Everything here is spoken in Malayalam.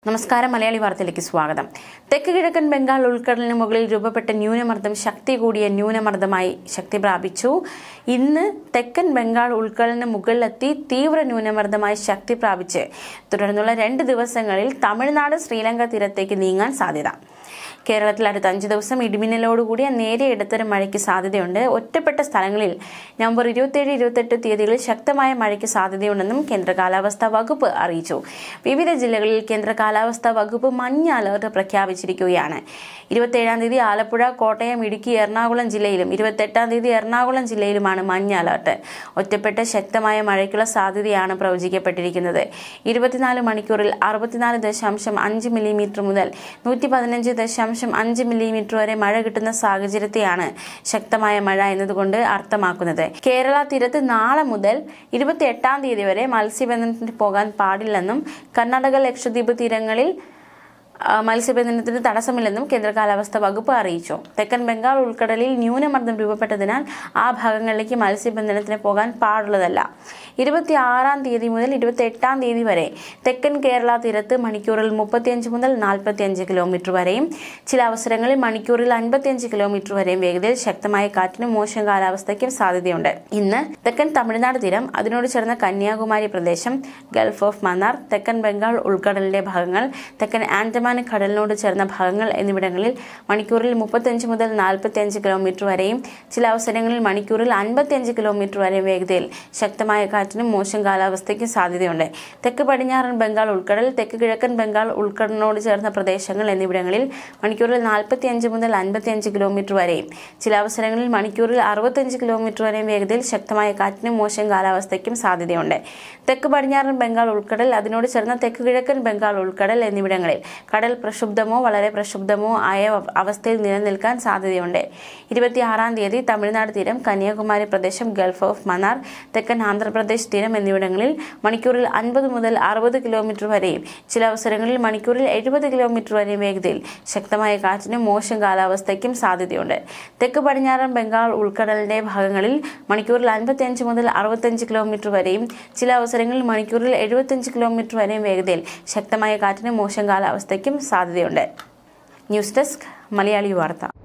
നമസ്കാരം. മലയാളി വാർത്തയിലേക്ക് സ്വാഗതം. തെക്ക് കിഴക്കൻ ബംഗാൾ ഉൾക്കടലിന് മുകളിൽ രൂപപ്പെട്ട ന്യൂനമർദ്ദം ശക്തി കൂടിയ ന്യൂനമർദ്ദമായി ശക്തി പ്രാപിച്ചു. ഇന്ന് തെക്കൻ ബംഗാൾ ഉൾക്കടലിന് മുകളിലെത്തി തീവ്ര ന്യൂനമർദ്ദമായി ശക്തി പ്രാപിച്ച് തുടർന്നുള്ള 2 ദിവസങ്ങളിൽ തമിഴ്നാട് ശ്രീലങ്ക തീരത്തേക്ക് നീങ്ങാൻ സാധ്യത. കേരളത്തിൽ അടുത്ത 5 ദിവസം ഇടിമിന്നലോടുകൂടിയ നേരിയ ഇടത്തരം മഴയ്ക്ക് സാധ്യതയുണ്ട്. ഒറ്റപ്പെട്ട സ്ഥലങ്ങളിൽ നവംബർ 27, 28 തീയതികളിൽ ശക്തമായ മഴയ്ക്ക് സാധ്യതയുണ്ടെന്നും കേന്ദ്ര കാലാവസ്ഥാ വകുപ്പ് അറിയിച്ചു. വിവിധ ജില്ലകളിൽ കേന്ദ്ര കാലാവസ്ഥാ വകുപ്പ് മഞ്ഞ അലർട്ട് പ്രഖ്യാപിച്ചിരിക്കുകയാണ്. 27-ാം തീയതി ആലപ്പുഴ, കോട്ടയം, ഇടുക്കി, എറണാകുളം ജില്ലയിലും 28-ാം തീയതി എറണാകുളം ജില്ലയിലുമാണ് മഞ്ഞ അലർട്ട്. ഒറ്റപ്പെട്ട ശക്തമായ മഴയ്ക്കുള്ള സാധ്യതയാണ് പ്രവചിക്കപ്പെട്ടിരിക്കുന്നത്. 24 മണിക്കൂറിൽ 64.5 മില്ലിമീറ്റർ മുതൽ 115.5 മില്ലിമീറ്റർ വരെ മഴ കിട്ടുന്ന സാഹചര്യത്തെയാണ് ശക്തമായ മഴ എന്നതുകൊണ്ട് അർത്ഥമാക്കുന്നത്. കേരള തീരത്ത് നാളെ മുതൽ 28-ാം തീയതി വരെ മത്സ്യബന്ധനത്തിന് പോകാൻ പാടില്ലെന്നും കർണാടക, ലക്ഷദ്വീപ് തീരങ്ങളിൽ മത്സ്യബന്ധനത്തിന് തടസ്സമില്ലെന്നും കേന്ദ്ര കാലാവസ്ഥാ വകുപ്പ് അറിയിച്ചു. തെക്കൻ ബംഗാൾ ഉൾക്കടലിൽ ന്യൂനമർദ്ദം രൂപപ്പെട്ടതിനാൽ ആ ഭാഗങ്ങളിലേക്ക് മത്സ്യബന്ധനത്തിന് പോകാൻ പാടുള്ളതല്ല. 26-ാം തീയതി മുതൽ 28-ാം തീയതി വരെ തെക്കൻ കേരള തീരത്ത് മണിക്കൂറിൽ 35 മുതൽ 45 കിലോമീറ്റർ വരെയും ചില അവസരങ്ങളിൽ മണിക്കൂറിൽ 55 കിലോമീറ്റർ വരെയും വേഗതയിൽ ശക്തമായ കാറ്റിനും മോശം കാലാവസ്ഥയ്ക്കും സാധ്യതയുണ്ട്. ഇന്ന് തെക്കൻ തമിഴ്നാട് തീരം, അതിനോട് ചേർന്ന കന്യാകുമാരി പ്രദേശം, ഗൾഫ് ഓഫ് മന്നാർ, തെക്കൻ ബംഗാൾ ഉൾക്കടലിന്റെ ഭാഗങ്ങൾ, തെക്കൻ ആൻഡമാൻ കടലിനോട് ചേർന്ന ഭാഗങ്ങൾ എന്നിവിടങ്ങളിൽ മണിക്കൂറിൽ 35 മുതൽ 45 കിലോമീറ്റർ വരെയും ചില അവസരങ്ങളിൽ മണിക്കൂറിൽ 55 കിലോമീറ്റർ വരെയും വേഗതയിൽ ശക്തമായ കാറ്റിനും മോശം കാലാവസ്ഥയ്ക്കും സാധ്യതയുണ്ട്. തെക്ക് പടിഞ്ഞാറൻ ബംഗാൾ ഉൾക്കടൽ, തെക്ക് കിഴക്കൻ ബംഗാൾ ഉൾക്കടലിനോട് ചേർന്ന പ്രദേശങ്ങൾ എന്നിവിടങ്ങളിൽ മണിക്കൂറിൽ 45 മുതൽ 55 കിലോമീറ്റർ വരെയും ചില അവസരങ്ങളിൽ മണിക്കൂറിൽ 65 കിലോമീറ്റർ വരെയും വേഗതയിൽ ശക്തമായ കാറ്റിനും മോശം കാലാവസ്ഥയ്ക്കും സാധ്യതയുണ്ട്. തെക്ക് പടിഞ്ഞാറൻ ബംഗാൾ ഉൾക്കടൽ, അതിനോട് ചേർന്ന തെക്ക് കിഴക്കൻ ബംഗാൾ ഉൾക്കടൽ എന്നിവിടങ്ങളിൽ കടൽ പ്രക്ഷുബ്ധമോ വളരെ പ്രക്ഷുബ്ധമോ ആയ അവസ്ഥയിൽ നിലനിൽക്കാൻ സാധ്യതയുണ്ട്. 26-ാം തീയതി തമിഴ്നാട് തീരം, കന്യാകുമാരി പ്രദേശം, ഗൾഫ് ഓഫ് മന്നാർ, തെക്കൻ ആന്ധ്രാപ്രദേശ് തീരം എന്നിവിടങ്ങളിൽ മണിക്കൂറിൽ 50 മുതൽ 60 കിലോമീറ്റർ വരെയും ചില അവസരങ്ങളിൽ മണിക്കൂറിൽ 70 കിലോമീറ്റർ വരെയും വേഗതയിൽ ശക്തമായ കാറ്റിനും മോശം കാലാവസ്ഥയ്ക്കും സാധ്യതയുണ്ട്. തെക്ക് പടിഞ്ഞാറൻ ബംഗാൾ ഉൾക്കടലിന്റെ ഭാഗങ്ങളിൽ മണിക്കൂറിൽ 55 മുതൽ 65 കിലോമീറ്റർ വരെയും ചില അവസരങ്ങളിൽ മണിക്കൂറിൽ 75 കിലോമീറ്റർ വരെയും വേഗതയിൽ ശക്തമായ കാറ്റിനും മോശം കാലാവസ്ഥയ്ക്കും സാധ്യതയുണ്ട്. ന്യൂസ് ഡെസ്ക്, മലയാളി വാർത്ത.